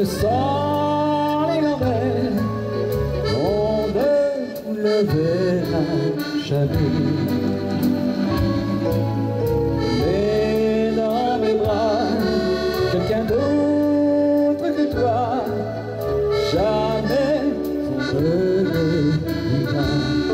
sans les grands-mères, on ne le verra jamais. Mais dans mes bras, quelqu'un d'autre que toi, jamais on ne le dira.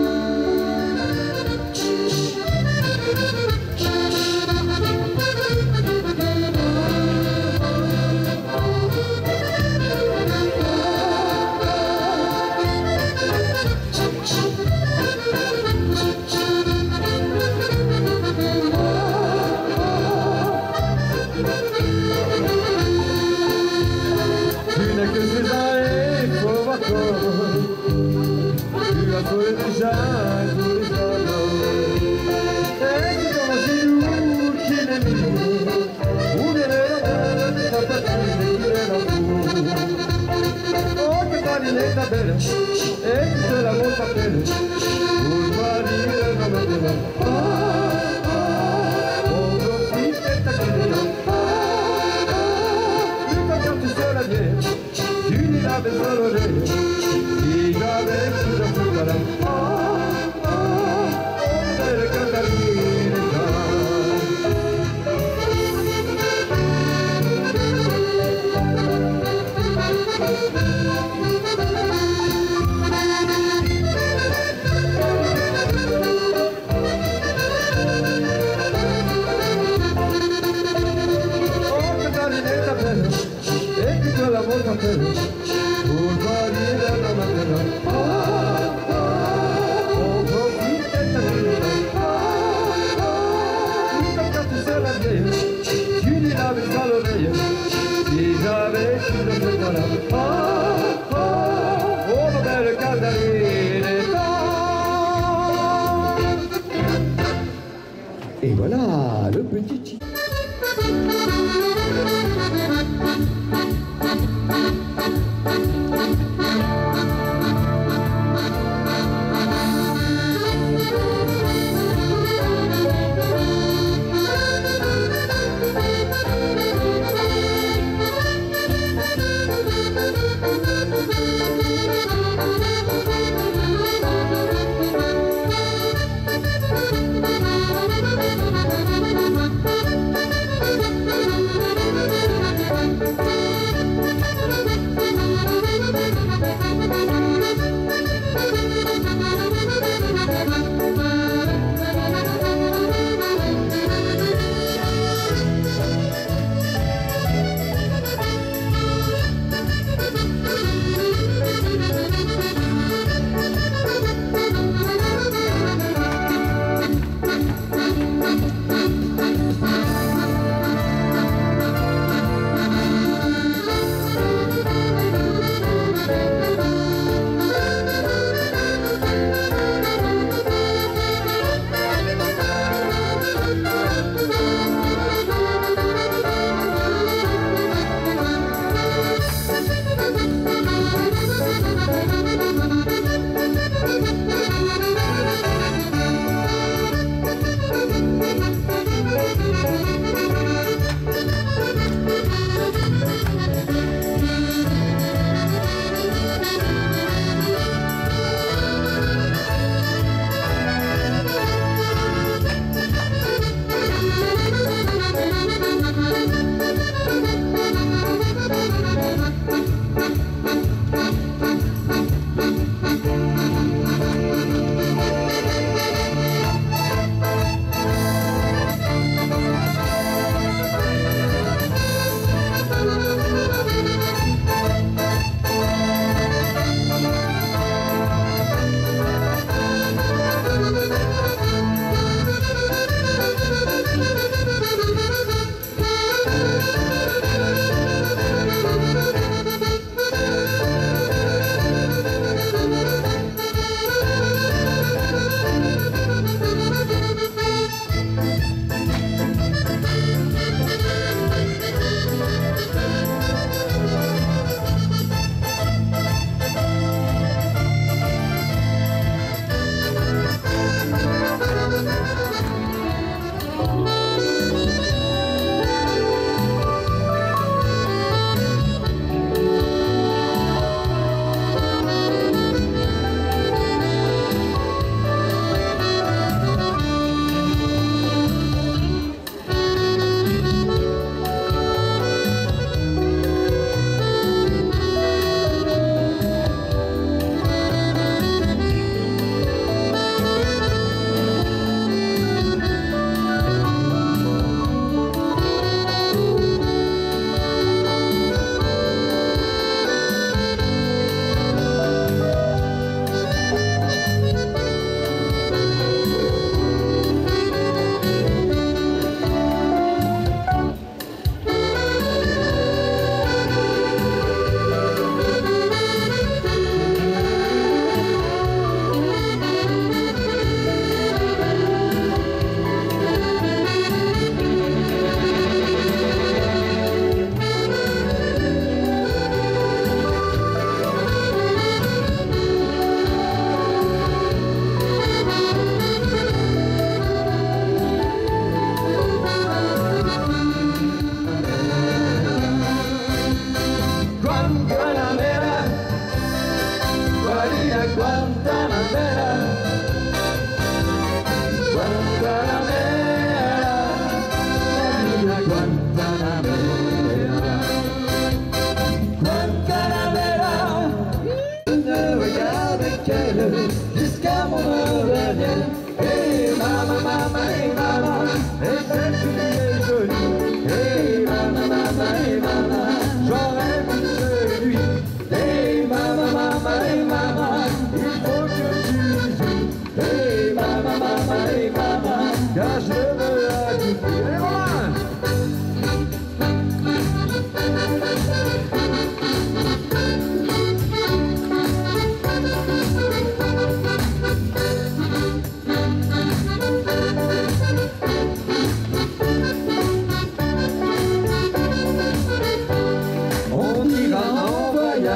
Que ces années, il faut voir tu as trouvé déjà tous les temps. Et tu commences chez nous, qui l'est mis, où est la belle de ta patrie, qui est l'amour. Oh, que ta ligne est ta belle, et que l'amour t'appelle, pour Marie, la maman. On profite de ta gueule, quand tu seras la vieille. Tu n'avais pas l'oreille, si j'avais plus de tout à l'âme. On avait le Cataline Oh, Cataline t'appelle, et puis que l'amour t'appelle. Pour varier la matinée, on profite de ta vie. Quand tu seras vieille, tu n'iras pas l'oreille. Si j'avais su le faire là, oh ma belle Cataline. Et voilà le petit chic.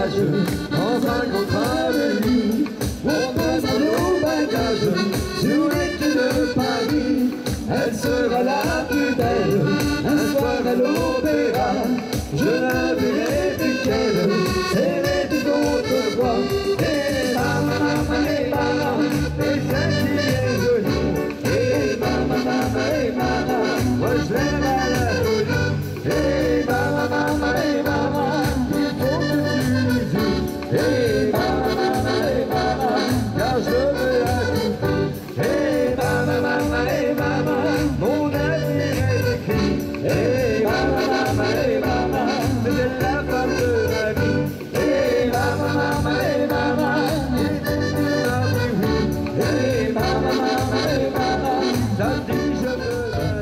voyage dans un grand train de nuit. On prend nos bagages sur les quais de Paris. Elle sera la plus belle un soir à l'opéra. Je la verrai plus qu'elle, serrée du contre voix. Et maman, et maman, et celle qui est jolie. Et maman, moi je l'aime à la folie. Et maman, il faut que tu lui dises. Et maman, car je veux la couper. Et maman, mon avenir est écrit. Et maman, c'est la femme de ma vie. Et maman, il m'a dit oui. Et maman, ça dit je veux la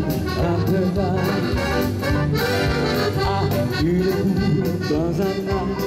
un peu vague, une boule dans un âne.